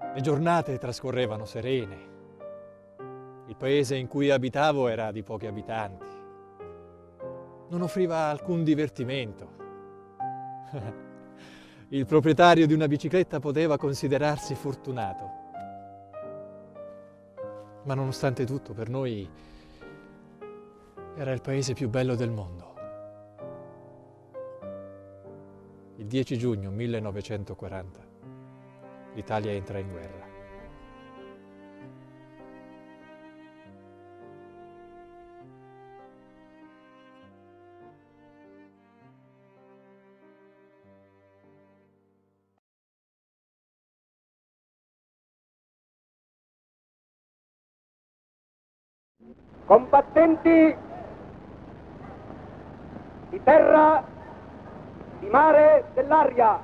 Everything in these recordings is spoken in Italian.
Le giornate trascorrevano serene. Il paese in cui abitavo era di pochi abitanti. Non offriva alcun divertimento. Il proprietario di una bicicletta poteva considerarsi fortunato. Ma nonostante tutto, per noi era il paese più bello del mondo. Il 10 giugno 1940 l'Italia entra in guerra. Combattenti di terra, di mare, dell'aria,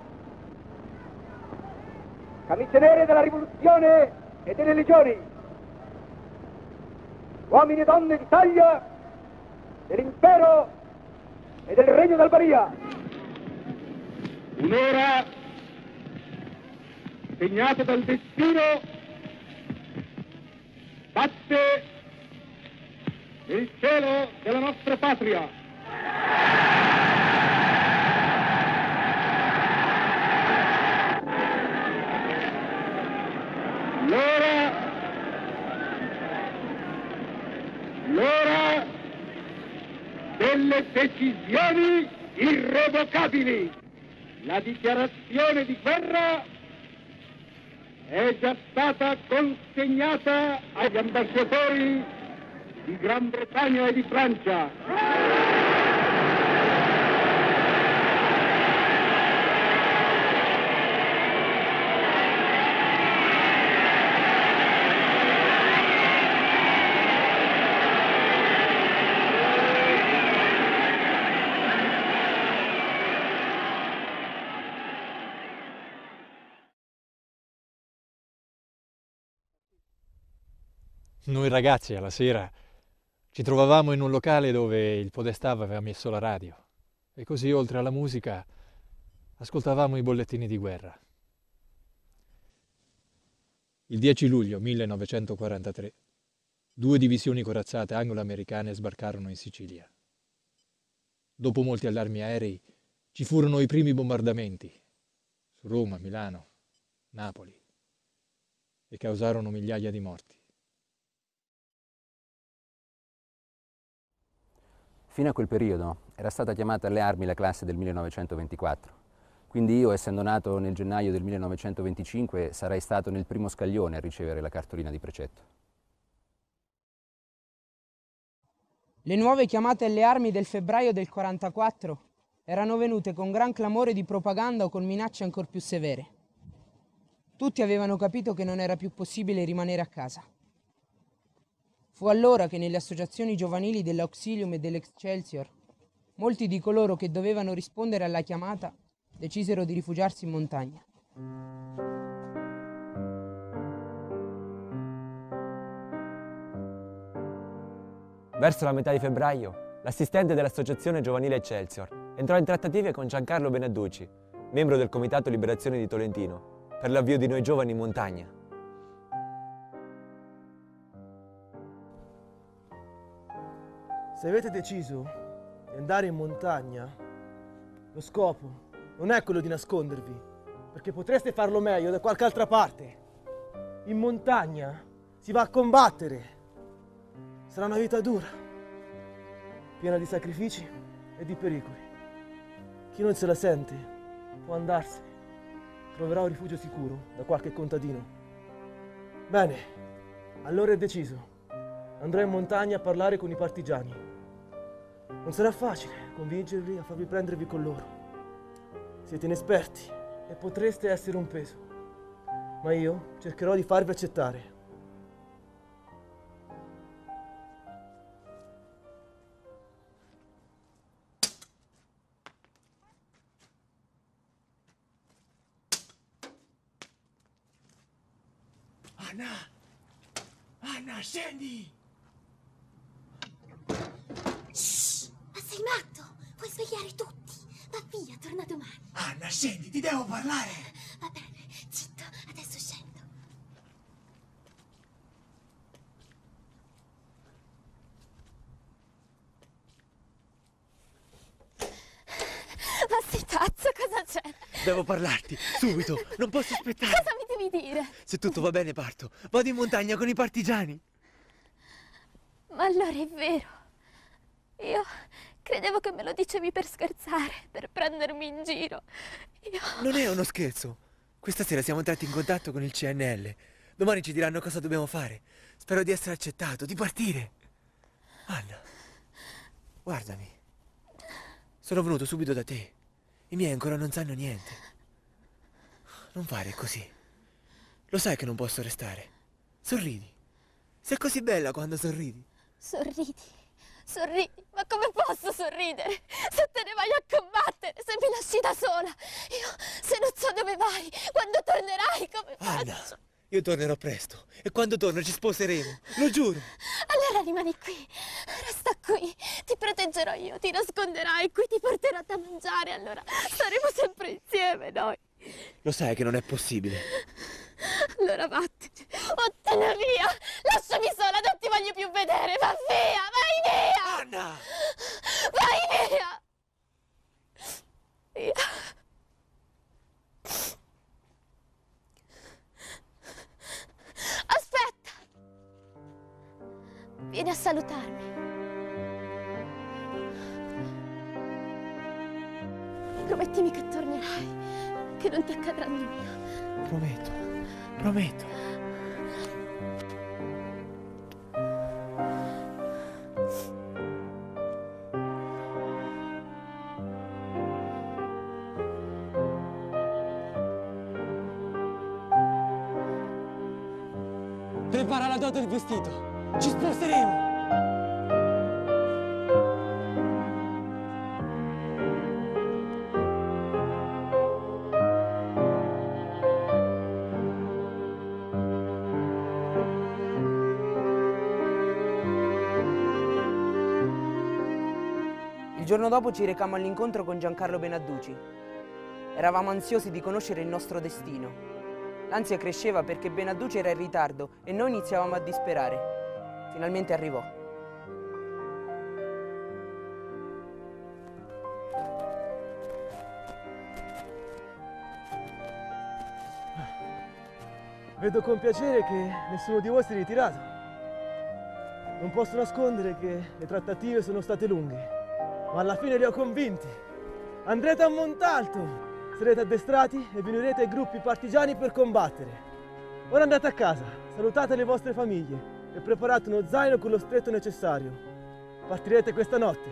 camicie nere della rivoluzione e delle legioni, uomini e donne d'Italia, dell'impero e del regno d'Albania. Un'ora segnata dal destino batte nel cielo della nostra patria. L'ora delle decisioni irrevocabili. La dichiarazione di guerra è già stata consegnata agli ambasciatori di Gran Bretagna e di Francia. Noi ragazzi alla sera ci trovavamo in un locale dove il podestà aveva messo la radio e così oltre alla musica ascoltavamo i bollettini di guerra. Il 10 luglio 1943 2 divisioni corazzate anglo-americane sbarcarono in Sicilia. Dopo molti allarmi aerei ci furono i primi bombardamenti su Roma, Milano, Napoli e causarono migliaia di morti. Fino a quel periodo era stata chiamata alle armi la classe del 1924, quindi io, essendo nato nel gennaio del 1925, sarei stato nel primo scaglione a ricevere la cartolina di precetto. Le nuove chiamate alle armi del febbraio del 44 erano venute con gran clamore di propaganda o con minacce ancor più severe. Tutti avevano capito che non era più possibile rimanere a casa. Fu allora che nelle associazioni giovanili dell'Auxilium e dell'Excelsior, molti di coloro che dovevano rispondere alla chiamata decisero di rifugiarsi in montagna. Verso la metà di febbraio, l'assistente dell'Associazione Giovanile Excelsior entrò in trattative con Giancarlo Benedducci, membro del Comitato Liberazione di Tolentino, per l'avvio di noi giovani in montagna. Se avete deciso di andare in montagna, lo scopo non è quello di nascondervi, perché potreste farlo meglio da qualche altra parte. In montagna si va a combattere. Sarà una vita dura, piena di sacrifici e di pericoli. Chi non se la sente può andarsene. Troverà un rifugio sicuro da qualche contadino. Bene, allora è deciso. Andrò in montagna a parlare con i partigiani. Non sarà facile convincerli a farvi prendervi con loro. Siete inesperti e potreste essere un peso, ma io cercherò di farvi accettare. Anna, scendi! Shh! Ma sei matto? Puoi svegliare tutti. Va via, torna domani. Anna, scendi, ti devo parlare! Va bene, zitto, adesso scendo. c'è? Devo parlarti, subito, non posso aspettare. Cosa mi devi dire? Se tutto va bene parto. Vado in montagna con i partigiani. Ma allora è vero. Io credevo che me lo dicevi per scherzare, per prendermi in giro. Non è uno scherzo. Questa sera siamo entrati in contatto con il CNL. Domani ci diranno cosa dobbiamo fare. Spero di essere accettato, di partire. Anna, guardami. Sono venuto subito da te. I miei ancora non sanno niente. Non fare così. Lo sai che non posso restare. Sorridi. Sei così bella quando sorridi. Sorridi, sorridi. Ma come posso sorridere? Se te ne vai a combattere, se mi lasci da sola. Io, se non so dove vai, quando tornerai, come Anna, faccio? io tornerò presto. E quando torno ci sposeremo. Lo giuro. Allora rimani qui, resta qui, ti proteggerò io, ti nasconderai qui, ti porterò da mangiare, allora staremo sempre insieme noi. Lo sai che non è possibile. Allora vattene, vattene via, lasciami sola, non ti voglio più vedere, va via, vai via! Anna! Vai via! Via. Aspetta! Vieni a salutarmi. Promettimi che tornerai, che non ti accadrà nulla. Prometto, prometto. Prepara la dote del vestito. Ci sposteremo. Il giorno dopo ci recammo all'incontro con Giancarlo Benadduci. Eravamo ansiosi di conoscere il nostro destino. L'ansia cresceva perché Benadduci era in ritardo e noi iniziavamo a disperare. Finalmente arrivò. Vedo con piacere che nessuno di voi si è ritirato. Non posso nascondere che le trattative sono state lunghe, ma alla fine li ho convinti. Andrete a Montalto, sarete addestrati e vi unirete ai gruppi partigiani per combattere. Ora andate a casa, salutate le vostre famiglie e preparate uno zaino con lo stretto necessario. Partirete questa notte.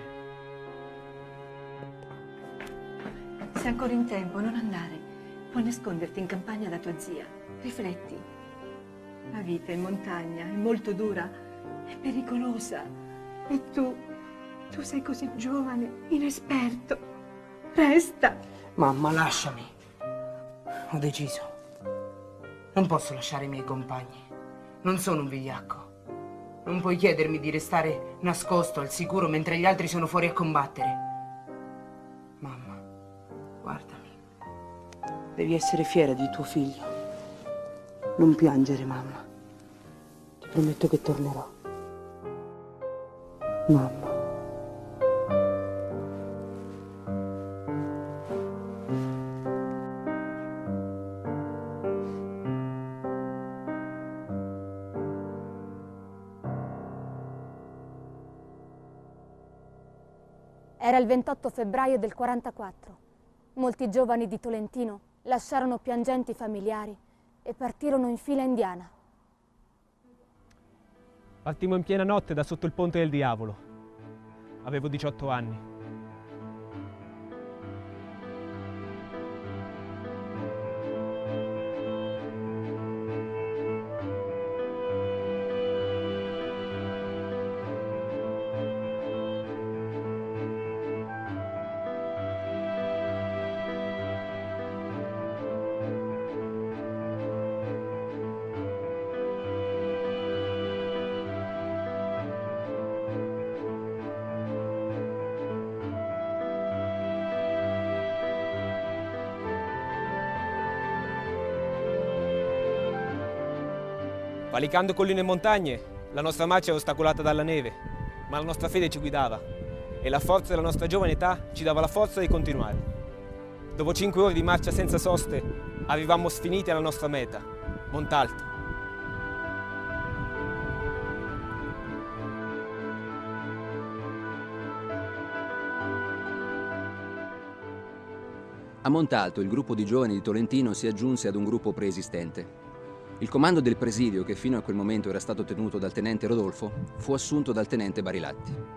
Sei ancora in tempo, non andare. Puoi nasconderti in campagna da tua zia. Rifletti. La vita in montagna è molto dura, è pericolosa. E tu sei così giovane, inesperto. Resta. Mamma, lasciami. Ho deciso. Non posso lasciare i miei compagni. Non sono un vigliacco. Non puoi chiedermi di restare nascosto al sicuro mentre gli altri sono fuori a combattere. Mamma, guardami. Devi essere fiera di tuo figlio. Non piangere, mamma. Ti prometto che tornerò. Mamma. Era il 28 febbraio del 44. Molti giovani di Tolentino lasciarono piangenti familiari e partirono in fila indiana. Partimmo in piena notte da sotto il Ponte del Diavolo. Avevo 18 anni. Valicando colline e montagne, la nostra marcia era ostacolata dalla neve, ma la nostra fede ci guidava e la forza della nostra giovane età ci dava la forza di continuare. Dopo 5 ore di marcia senza soste, arrivammo sfiniti alla nostra meta, Montalto. A Montalto il gruppo di giovani di Tolentino si aggiunse ad un gruppo preesistente. Il comando del presidio, che fino a quel momento era stato tenuto dal tenente Rodolfo, fu assunto dal tenente Barilatti.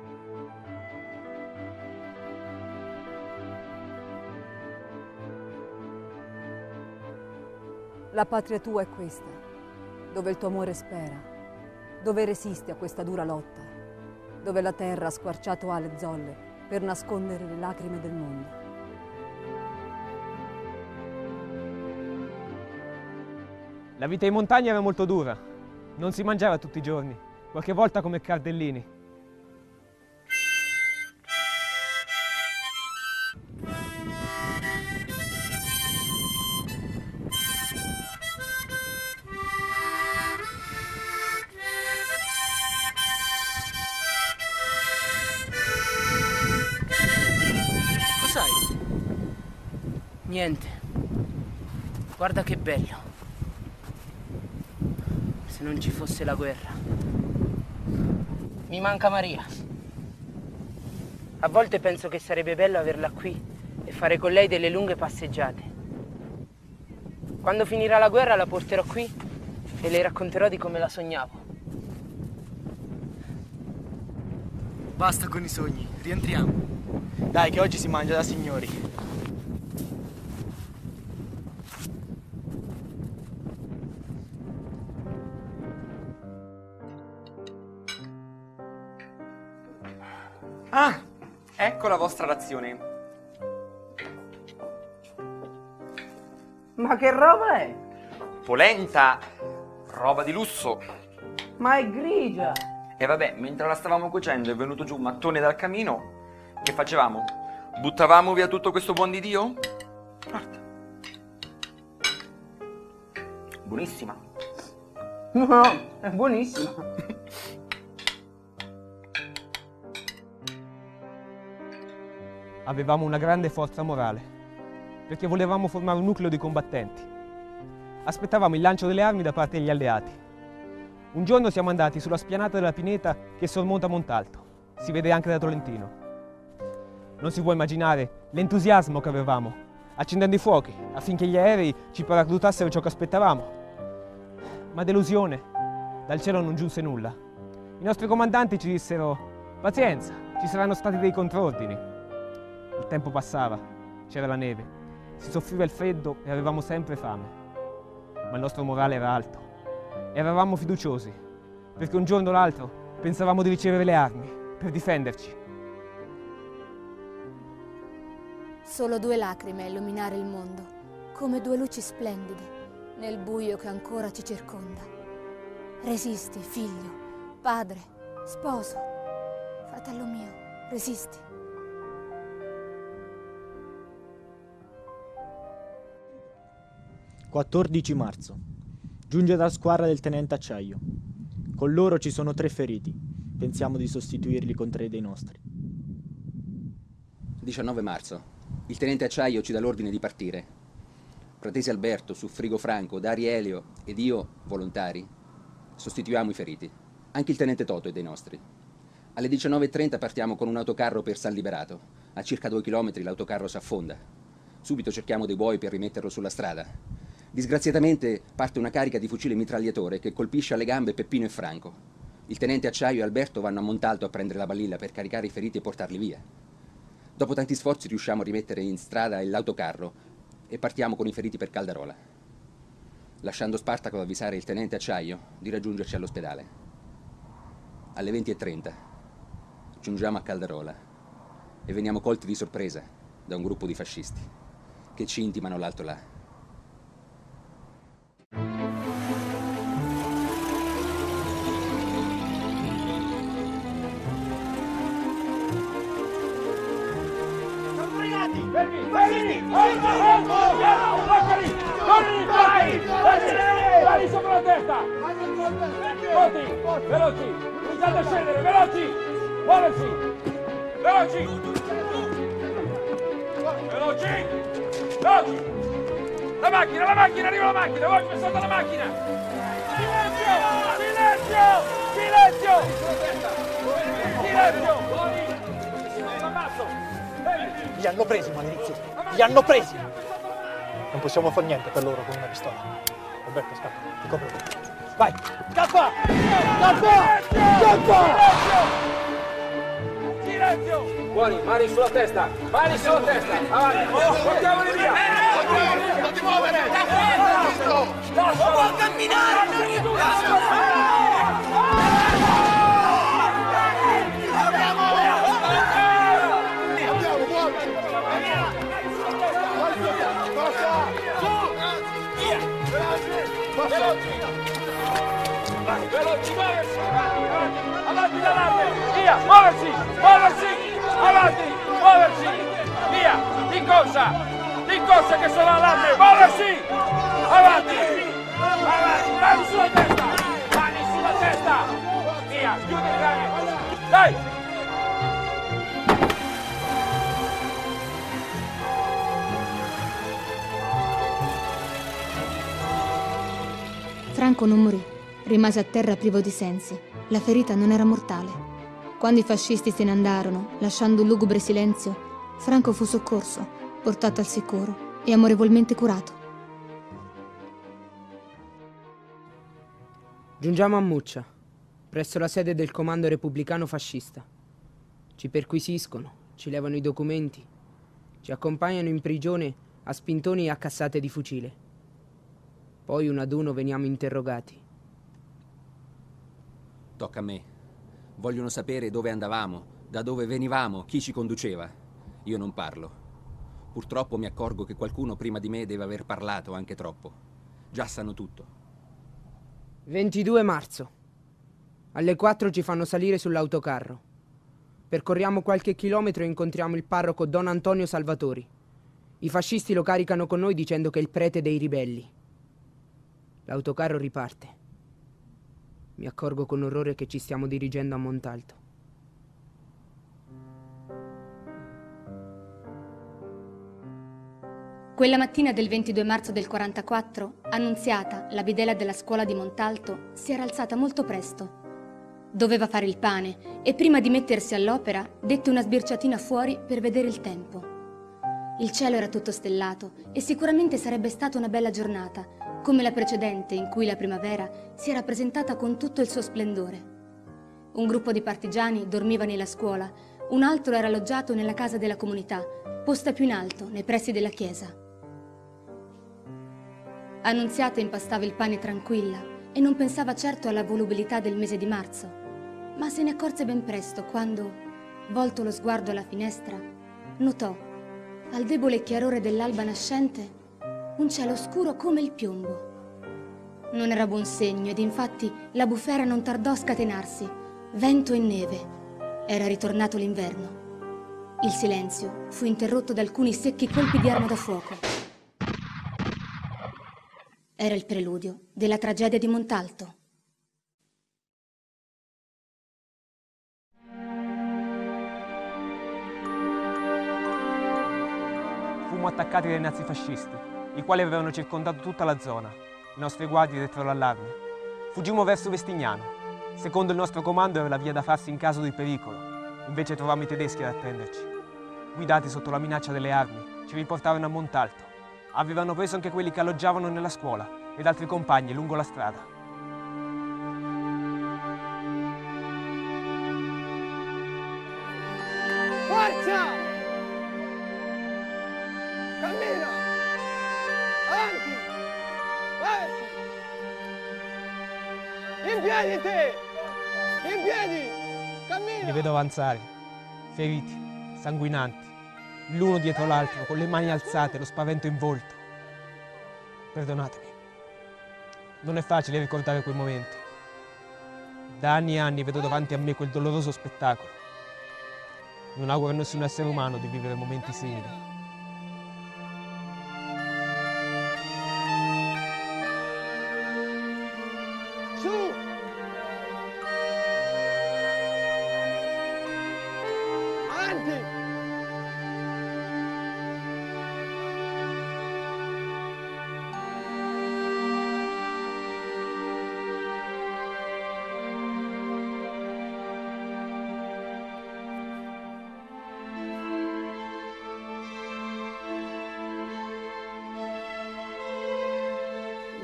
La patria tua è questa, dove il tuo amore spera, dove resisti a questa dura lotta, dove la terra ha squarciato ale zolle per nascondere le lacrime del mondo. La vita in montagna era molto dura, non si mangiava tutti i giorni, qualche volta come cardellini. Niente. Guarda che bello. Se non ci fosse la guerra. Mi manca Maria. A volte penso che sarebbe bello averla qui e fare con lei delle lunghe passeggiate. Quando finirà la guerra la porterò qui e le racconterò di come la sognavo. Basta con i sogni, rientriamo. Dai, che oggi si mangia da signori. Ah, ecco la vostra razione. Ma che roba è? Polenta, roba di lusso. Ma è grigia. E vabbè, mentre la stavamo cuocendo è venuto giù un mattone dal camino. Che facevamo? Buttavamo via tutto questo buon di Dio? Guarda. Buonissima. No, è buonissima. Avevamo una grande forza morale, perché volevamo formare un nucleo di combattenti. Aspettavamo il lancio delle armi da parte degli alleati. Un giorno siamo andati sulla spianata della pineta che sormonta Montalto. Si vede anche da Tolentino. Non si può immaginare l'entusiasmo che avevamo, accendendo i fuochi affinché gli aerei ci paracadutassero ciò che aspettavamo. Ma delusione, dal cielo non giunse nulla. I nostri comandanti ci dissero: pazienza, ci saranno stati dei contrordini. Il tempo passava, c'era la neve, si soffriva il freddo e avevamo sempre fame. Ma il nostro morale era alto. Eravamo fiduciosi, perché un giorno o l'altro pensavamo di ricevere le armi per difenderci. Solo 2 lacrime a illuminare il mondo, come 2 luci splendide nel buio che ancora ci circonda. Resisti, figlio, padre, sposo, fratello mio, resisti. – 14 marzo. Giunge la squadra del tenente Acciaio. Con loro ci sono 3 feriti. Pensiamo di sostituirli con 3 dei nostri. 19 marzo. Il tenente Acciaio ci dà l'ordine di partire. Fratesi Alberto, Suffrigo Franco, Dari Elio ed io, volontari, sostituiamo i feriti. Anche il tenente Toto è dei nostri. Alle 19:30 partiamo con un autocarro per San Liberato. A circa 2 chilometri l'autocarro si affonda. Subito cerchiamo dei buoi per rimetterlo sulla strada. Disgraziatamente parte una carica di fucile mitragliatore che colpisce alle gambe Peppino e Franco. Il tenente Acciaio e Alberto vanno a Montalto a prendere la balilla per caricare i feriti e portarli via. Dopo tanti sforzi riusciamo a rimettere in strada l'autocarro e partiamo con i feriti per Caldarola, lasciando Spartaco avvisare il tenente Acciaio di raggiungerci all'ospedale. Alle 20:30 giungiamo a Caldarola e veniamo colti di sorpresa da un gruppo di fascisti che ci intimano l'alto là. Dai sopra la testa! Tutti, veloci! Iniziate a scendere, veloci! Muoversi! Veloci! Veloci! Veloci! La macchina, arriva la macchina! Voi pensate alla macchina! Silenzio! Silenzio! Silenzio! Li hanno presi, maledizioni! Li hanno presi! Non possiamo fare niente per loro con una pistola. Roberto, scappa, ti copro. Vai! Scappa! Scappa! Scappa! Silenzio! Buoni, mani sulla testa! Mani sulla testa! Avanti! Portiamoli via! Non ti muovere! Non può camminare! Veloci, muoversi! Avanti dall'arme! Via! Muoversi! Muoversi! Avanti! Muoversi! Via! Di corsa che sono all'arme! Muoversi! Avanti! Avanti! Mani sulla testa! Mani sulla testa! Via! Chiudi il cane! Dai! Franco non morì, rimase a terra privo di sensi. La ferita non era mortale. Quando i fascisti se ne andarono, lasciando un lugubre silenzio, Franco fu soccorso, portato al sicuro e amorevolmente curato. Giungiamo a Muccia, presso la sede del comando repubblicano fascista. Ci perquisiscono, ci levano i documenti, ci accompagnano in prigione a spintoni e a cassate di fucile. Poi uno ad uno veniamo interrogati. Tocca a me. Vogliono sapere dove andavamo, da dove venivamo, chi ci conduceva. Io non parlo. Purtroppo mi accorgo che qualcuno prima di me deve aver parlato anche troppo. Già sanno tutto. 22 marzo. Alle 4 ci fanno salire sull'autocarro. Percorriamo qualche chilometro e incontriamo il parroco Don Antonio Salvatori. I fascisti lo caricano con noi dicendo che è il prete dei ribelli. L'autocarro riparte. Mi accorgo con orrore che ci stiamo dirigendo a Montalto. Quella mattina del 22 marzo del 44, Annunziata, la bidella della scuola di Montalto, si era alzata molto presto. Doveva fare il pane e prima di mettersi all'opera dette una sbirciatina fuori per vedere il tempo. Il cielo era tutto stellato e sicuramente sarebbe stata una bella giornata, come la precedente in cui la primavera si era presentata con tutto il suo splendore. Un gruppo di partigiani dormiva nella scuola, un altro era alloggiato nella casa della comunità, posta più in alto, nei pressi della chiesa. Annunziata impastava il pane tranquilla e non pensava certo alla volubilità del mese di marzo, ma se ne accorse ben presto quando, volto lo sguardo alla finestra, notò, al debole chiarore dell'alba nascente, un cielo scuro come il piombo. Non era buon segno ed infatti la bufera non tardò a scatenarsi. Vento e neve. Era ritornato l'inverno. Il silenzio fu interrotto da alcuni secchi colpi di arma da fuoco. Era il preludio della tragedia di Montalto. Fummo attaccati dai nazifascisti, i quali avevano circondato tutta la zona. I nostri guardie dettero l'allarme. Fuggimmo verso Vestignano. Secondo il nostro comando era la via da farsi in caso di pericolo. Invece trovammo i tedeschi ad attenderci. Guidati sotto la minaccia delle armi, ci riportarono a Montalto. Avevano preso anche quelli che alloggiavano nella scuola ed altri compagni lungo la strada. Forza! Cammina! Avanti! Muoviti! In piedi te! In piedi! Cammina! Li vedo avanzare, feriti, sanguinanti, l'uno dietro l'altro, con le mani alzate, lo spavento in volto. Perdonatemi. Non è facile ricordare quei momenti. Da anni e anni vedo davanti a me quel doloroso spettacolo. Non auguro a nessun essere umano di vivere momenti simili.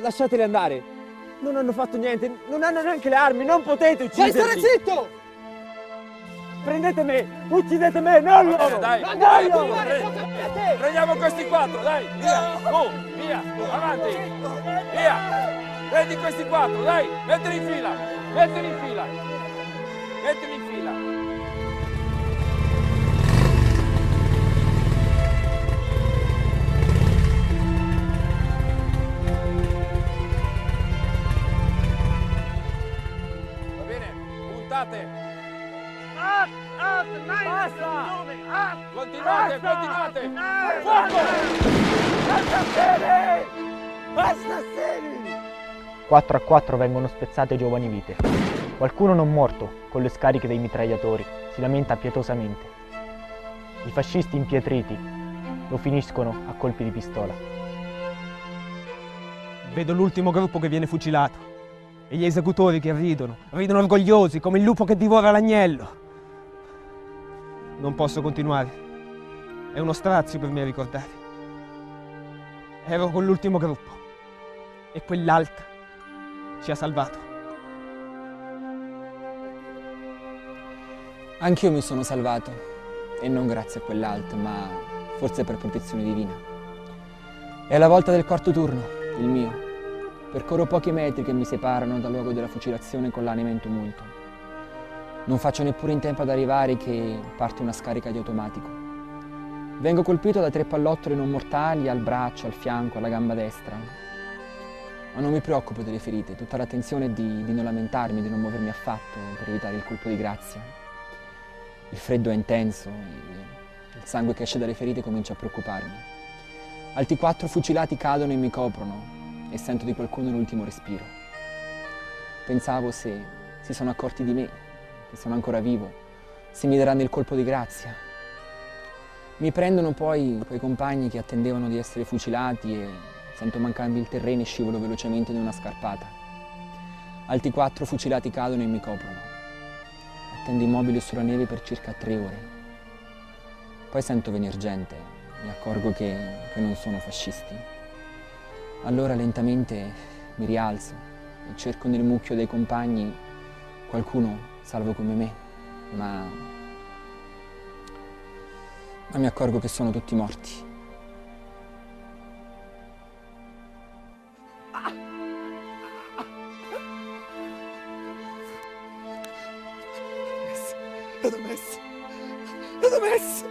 lasciateli andare. Non hanno fatto niente, non hanno neanche le armi, non potete ucciderli. Vuoi stare zitto? Prendete me, uccidete me, non loro! Dai, non dai, loro! prendiamo questi 4, dai, via, via, avanti, via, prendi questi 4, dai, mettili in fila, mettili in fila, mettili in fila. Va bene, puntate. Basta! Continuate, continuate! Fuoco! Assassini! Assassini! 4-4 vengono spezzate giovani vite. Qualcuno non morto, con le scariche dei mitragliatori, si lamenta pietosamente. I fascisti impietriti lo finiscono a colpi di pistola. Vedo l'ultimo gruppo che viene fucilato e gli esecutori che ridono orgogliosi come il lupo che divora l'agnello. Non posso continuare. È uno strazio per me ricordare. Ero con l'ultimo gruppo e quell'alt ci ha salvato. Anch'io mi sono salvato, e non grazie a quell'alt, ma forse per protezione divina. È la volta del quarto turno, il mio. Percorro pochi metri che mi separano dal luogo della fucilazione con l'anima in tumulto. Non faccio neppure in tempo ad arrivare che parte una scarica di automatico. Vengo colpito da 3 pallottole non mortali al braccio, al fianco, alla gamba destra. Ma non mi preoccupo delle ferite, tutta l'attenzione è di non lamentarmi, di non muovermi affatto per evitare il colpo di grazia. Il freddo è intenso, il sangue che esce dalle ferite comincia a preoccuparmi. Altri 4 fucilati cadono e mi coprono e sento di qualcuno l'ultimo respiro. Pensavo se si sono accorti di me, che sono ancora vivo, se mi daranno il colpo di grazia. Mi prendono poi quei compagni che attendevano di essere fucilati e sento mancarmi il terreno e scivolo velocemente in una scarpata. Altri 4 fucilati cadono e mi coprono. Attendo immobile sulla neve per circa 3 ore. Poi sento venir gente, mi accorgo che non sono fascisti. Allora lentamente mi rialzo e cerco nel mucchio dei compagni qualcuno salvo come me, ma mi accorgo che sono tutti morti. L'ho messo! L'ho messo!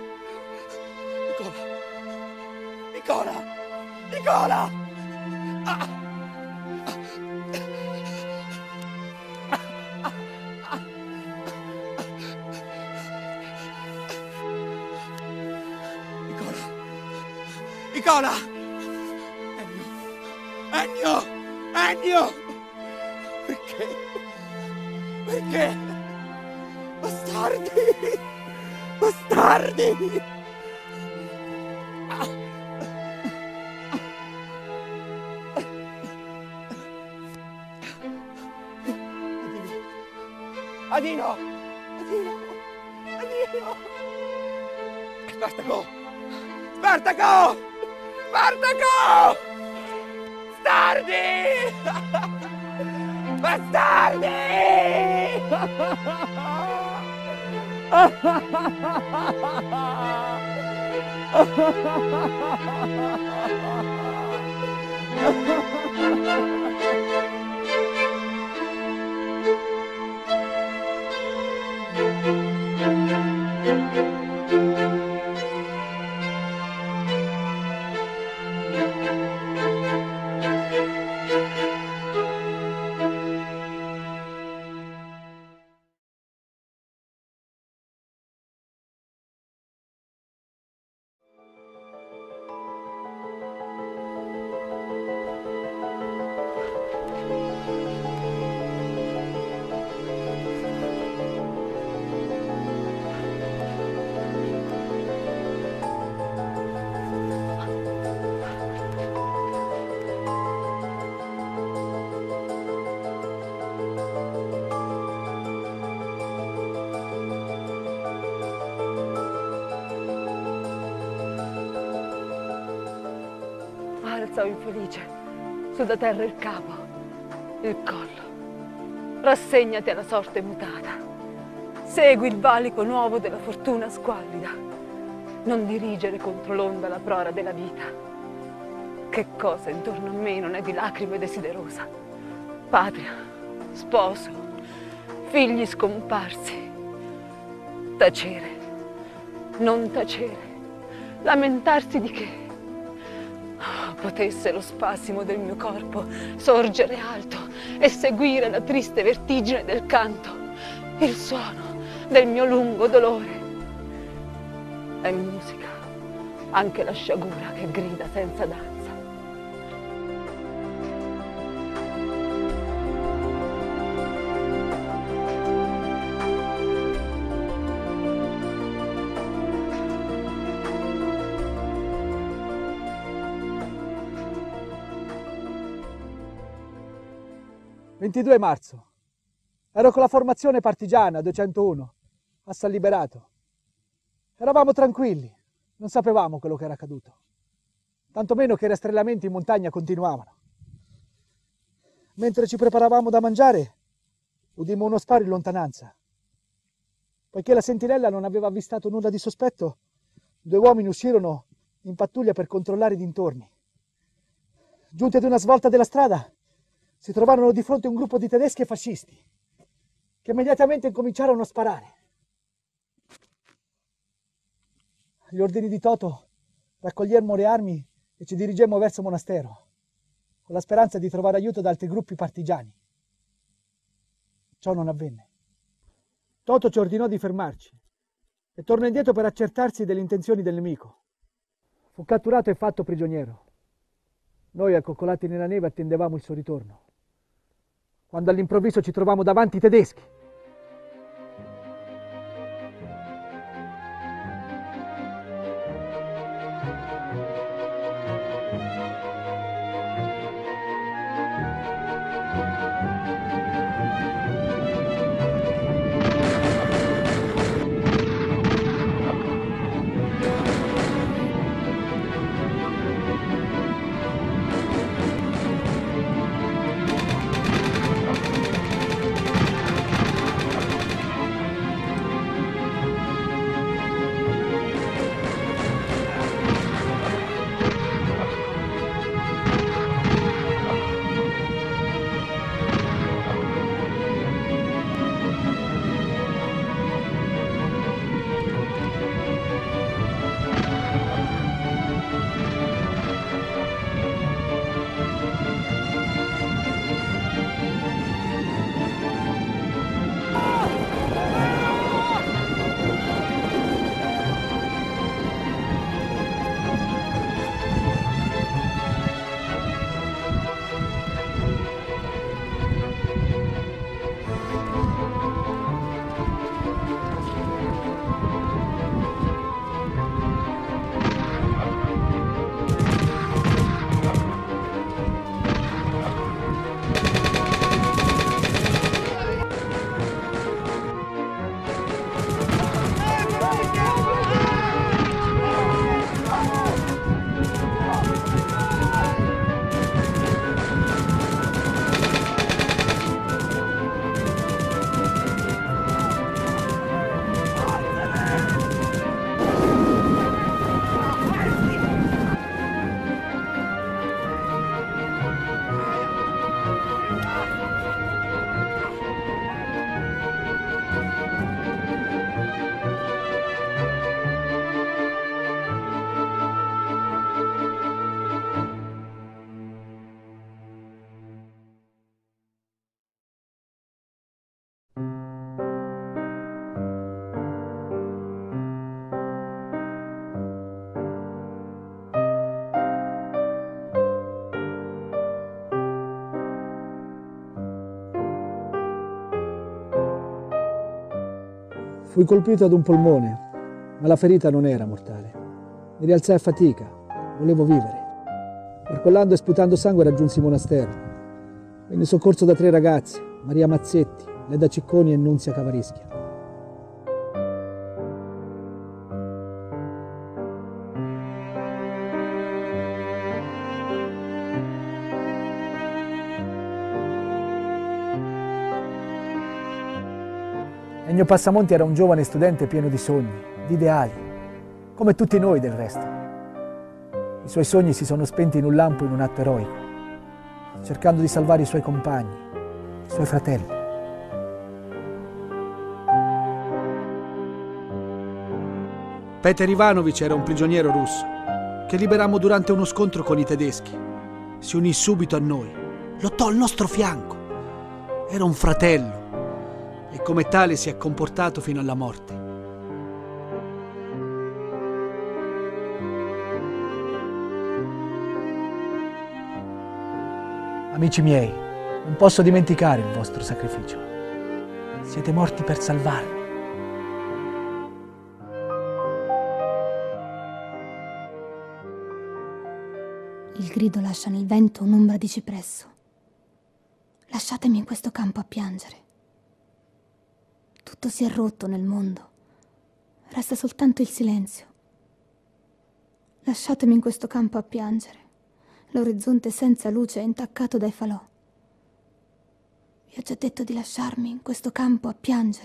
Nicola! Nicola! Ah! Nicola! Ennio! Ennio! Perché? Perché? Bastardi! Bastardi! Adino! Adino! Adino! Spartaco! Spartaco! Spartaco! Bastardi! Alza, o infelice. Su da terra il capo, il collo. Rassegnati alla sorte mutata. Segui il valico nuovo della fortuna squallida. Non dirigere contro l'onda la prora della vita. Che cosa intorno a me non è di lacrime desiderosa? Patria, sposo, figli scomparsi. Tacere, non tacere, lamentarsi di che? Oh, potesse lo spasimo del mio corpo sorgere alto e seguire la triste vertigine del canto, il suono del mio lungo dolore. È musica, anche la sciagura che grida senza danza. Il 22 marzo. Ero con la formazione partigiana 201 a San Liberato. Eravamo tranquilli, non sapevamo quello che era accaduto. Tantomeno che i rastrellamenti in montagna continuavano. Mentre ci preparavamo da mangiare, udimmo uno sparo in lontananza. Poiché la sentinella non aveva avvistato nulla di sospetto, 2 uomini uscirono in pattuglia per controllare i dintorni. Giunti ad una svolta della strada, si trovarono di fronte a un gruppo di tedeschi e fascisti, che immediatamente incominciarono a sparare. Agli ordini di Toto raccogliemmo le armi e ci dirigemmo verso il monastero, con la speranza di trovare aiuto da altri gruppi partigiani. Ciò non avvenne. Toto ci ordinò di fermarci e tornò indietro per accertarsi delle intenzioni del nemico. Fu catturato e fatto prigioniero. Noi, accoccolati nella neve, attendevamo il suo ritorno, quando all'improvviso ci trovammo davanti i tedeschi. Fui colpito ad un polmone, ma la ferita non era mortale. Mi rialzai a fatica, volevo vivere. Barcollando e sputando sangue raggiunsi il monastero. Venne soccorso da 3 ragazze, Maria Mazzetti, Leda Cicconi e Nunzia Cavarischia. Ennio Passamonti era un giovane studente pieno di sogni, di ideali, come tutti noi del resto. I suoi sogni si sono spenti in un lampo in un atto eroico, cercando di salvare i suoi compagni, i suoi fratelli. Peter Ivanovic era un prigioniero russo che liberammo durante uno scontro con i tedeschi. Si unì subito a noi, lottò al nostro fianco. Era un fratello e come tale si è comportato fino alla morte. Amici miei, non posso dimenticare il vostro sacrificio. Siete morti per salvarmi. Il grido lascia nel vento un'ombra di cipresso. Lasciatemi in questo campo a piangere. Tutto si è rotto nel mondo. Resta soltanto il silenzio. Lasciatemi in questo campo a piangere. L'orizzonte senza luce è intaccato dai falò. Vi ho già detto di lasciarmi in questo campo a piangere.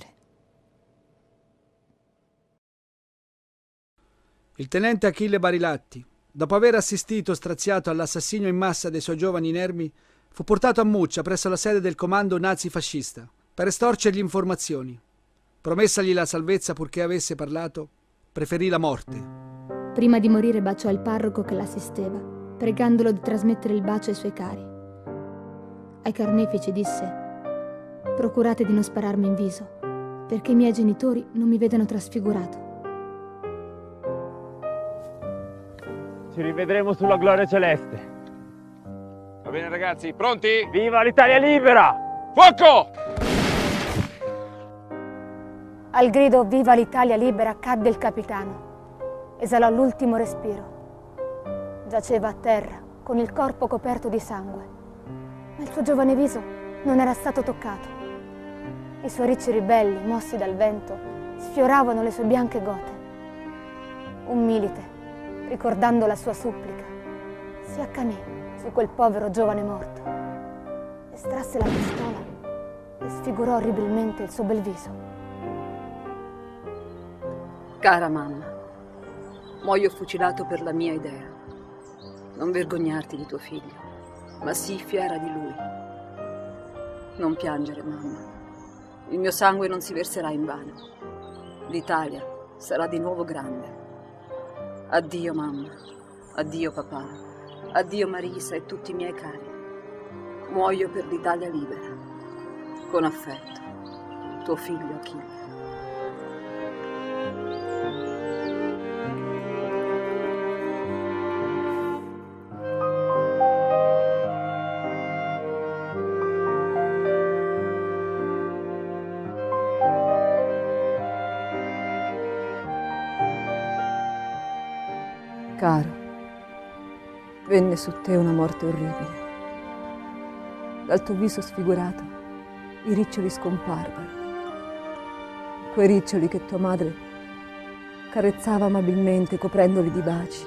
Il tenente Achille Barilatti, dopo aver assistito straziato all'assassinio in massa dei suoi giovani inermi, fu portato a Muccia presso la sede del comando nazifascista per estorcergli informazioni. Promessagli la salvezza purché avesse parlato, preferì la morte. Prima di morire baciò il parroco che l'assisteva, pregandolo di trasmettere il bacio ai suoi cari. Ai carnefici disse: procurate di non spararmi in viso, perché i miei genitori non mi vedano trasfigurato. Ci rivedremo sulla gloria celeste. Va bene ragazzi, pronti? Viva l'Italia libera! Fuoco! Al grido "Viva l'Italia libera" cadde il capitano. Esalò l'ultimo respiro. Giaceva a terra, con il corpo coperto di sangue. Ma il suo giovane viso non era stato toccato. I suoi ricci ribelli, mossi dal vento, sfioravano le sue bianche gote. Un milite, ricordando la sua supplica, si accanì su quel povero giovane morto, estrasse la pistola e sfigurò orribilmente il suo bel viso. Cara mamma, muoio fucilato per la mia idea. Non vergognarti di tuo figlio, ma sii fiera di lui. Non piangere, mamma. Il mio sangue non si verserà invano. L'Italia sarà di nuovo grande. Addio, mamma. Addio, papà. Addio, Marisa e tutti i miei cari. Muoio per l'Italia libera. Con affetto, tuo figlio Achille. Caro, venne su te una morte orribile. Dal tuo viso sfigurato i riccioli scomparvero. Quei riccioli che tua madre carezzava amabilmente coprendoli di baci.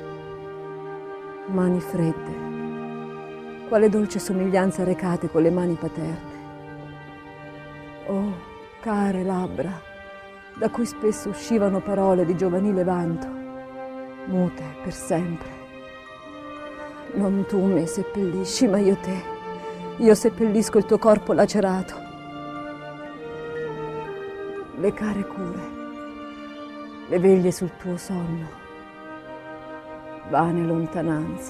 Mani fredde, quale dolce somiglianza recate con le mani paterne. Oh, care labbra, da cui spesso uscivano parole di giovanile vanto, mute per sempre. Non tu me seppellisci, ma io te. Io seppellisco il tuo corpo lacerato. Le care cure, le veglie sul tuo sonno, vane lontananze.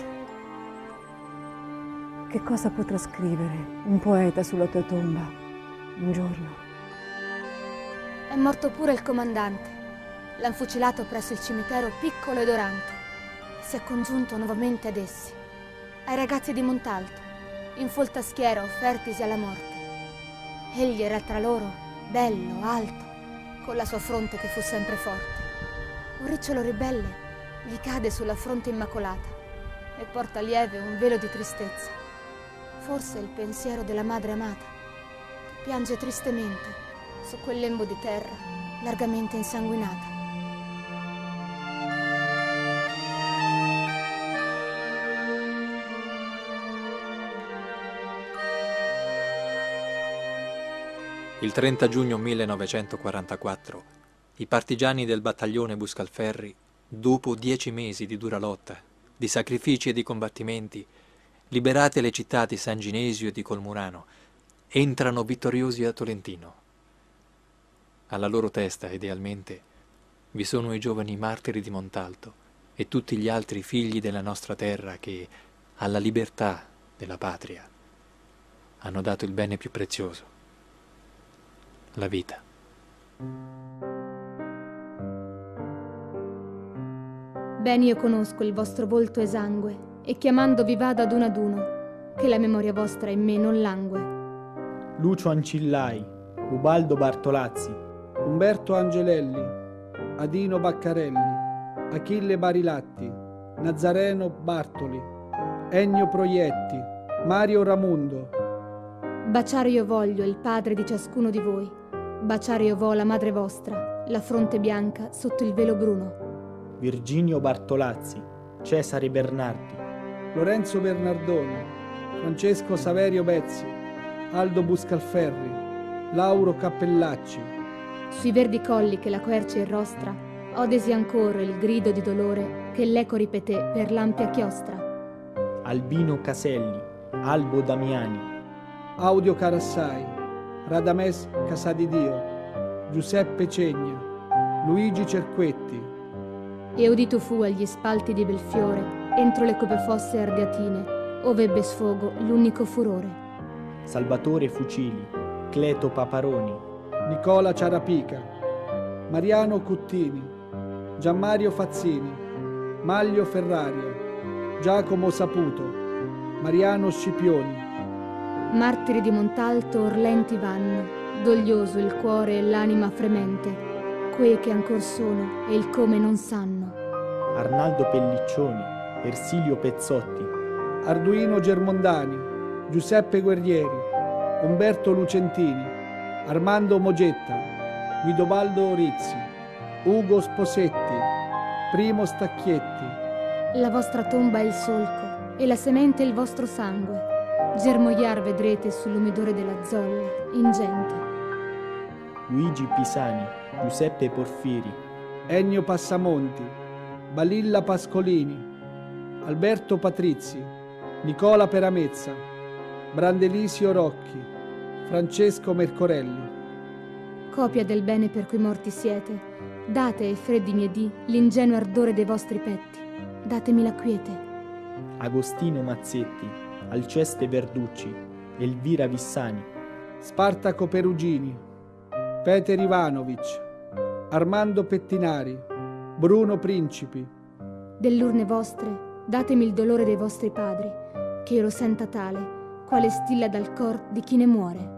Che cosa potrà scrivere un poeta sulla tua tomba un giorno? È morto pure il comandante. L'han fucilato presso il cimitero piccolo ed orante. Si è congiunto nuovamente ad essi, ai ragazzi di Montalto, in folta schiera offertisi alla morte. Egli era tra loro, bello, alto, con la sua fronte che fu sempre forte. Un ricciolo ribelle gli cade sulla fronte immacolata e porta lieve un velo di tristezza. Forse il pensiero della madre amata, che piange tristemente su quel lembo di terra largamente insanguinata. Il Il 30 giugno 1944, i partigiani del battaglione Buscalferri, dopo 10 mesi di dura lotta, di sacrifici e di combattimenti, liberate le città di San Ginesio e di Colmurano, entrano vittoriosi a Tolentino. Alla loro testa, idealmente, vi sono i giovani martiri di Montalto e tutti gli altri figli della nostra terra che, alla libertà della patria, hanno dato il bene più prezioso, la vita. Ben io conosco il vostro volto esangue, e chiamandovi vado ad uno, che la memoria vostra in me non langue. Lucio Ancillai, Ubaldo Bartolazzi, Umberto Angelelli, Adino Baccarelli, Achille Barilatti, Nazareno Bartoli, Ennio Proietti, Mario Ramundo. Baciare io voglio il padre di ciascuno di voi, baciare io vo la madre vostra, la fronte bianca sotto il velo bruno. Virginio Bartolazzi, Cesare Bernardi, Lorenzo Bernardoni, Francesco Saverio Bezzi, Aldo Buscalferri, Lauro Cappellacci. Sui verdi colli che la quercia irrostra, odesi ancora il grido di dolore che l'eco ripeté per l'ampia chiostra. Albino Caselli, Albo Damiani, Audio Carassai, Radames Casadidio, Giuseppe Cegna, Luigi Cerquetti. E udito fu agli spalti di Belfiore, entro le cope fosse ardeatine, ove ebbe sfogo l'unico furore. Salvatore Fucili, Cleto Paparoni, Nicola Ciarapica, Mariano Cuttini, Gianmario Fazzini, Maglio Ferrario, Giacomo Saputo, Mariano Scipioni. Martiri di Montalto orlenti vanno, doglioso il cuore e l'anima fremente, quei che ancor sono e il come non sanno. Arnaldo Pelliccioni, Ersilio Pezzotti, Arduino Germondani, Giuseppe Guerrieri, Umberto Lucentini, Armando Mogetta, Guidobaldo Rizzi, Ugo Sposetti, Primo Stacchietti. La vostra tomba è il solco e la semente il vostro sangue. Germogliar vedrete sull'umidore della zolla, ingente. Luigi Pisani, Giuseppe Porfiri, Ennio Passamonti, Balilla Pascolini, Alberto Patrizi, Nicola Peramezza, Brandelisio Rocchi, Francesco Mercorelli. Copia del bene per cui morti siete, date ai freddi miei dì l'ingenuo ardore dei vostri petti, datemi la quiete. Agostino Mazzetti, Alceste Verducci, Elvira Vissani, Spartaco Perugini, Peter Ivanovic, Armando Pettinari, Bruno Principi. Dell'urne vostre datemi il dolore dei vostri padri, che io lo senta tale, quale stilla dal cor di chi ne muore.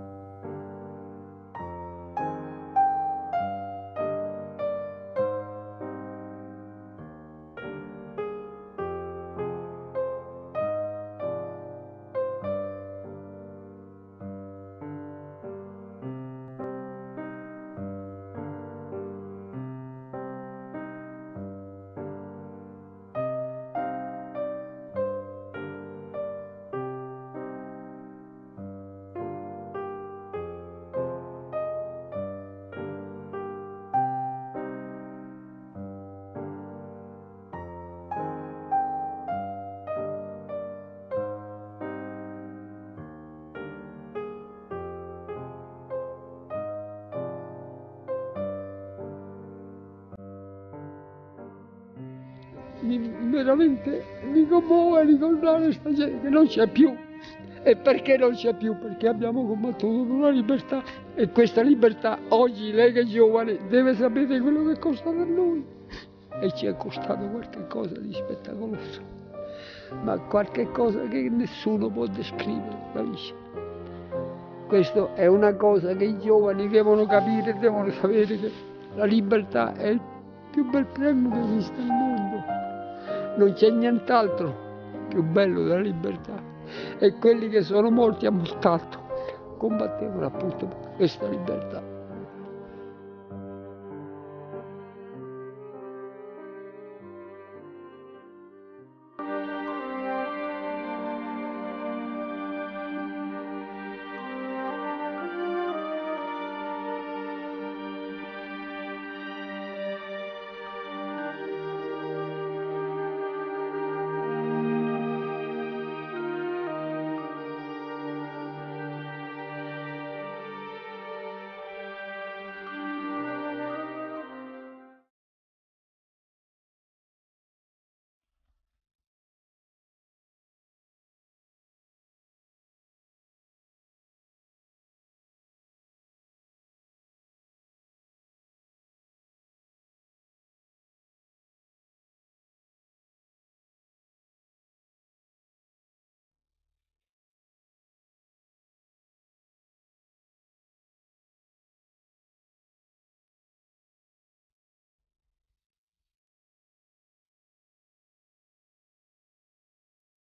Veramente mi commuove ricordare questa gente che non c'è più. E perché non c'è più? Perché abbiamo combattuto per una libertà e questa libertà oggi lei che è giovane deve sapere quello che costa per noi. E ci è costato qualche cosa di spettacoloso, ma qualche cosa che nessuno può descrivere, capisci? Questa è una cosa che i giovani devono capire, devono sapere che la libertà è il più bel premio che esiste al mondo. Non c'è nient'altro più bello della libertà. E quelli che sono morti a Montalto combattevano appunto per questa libertà.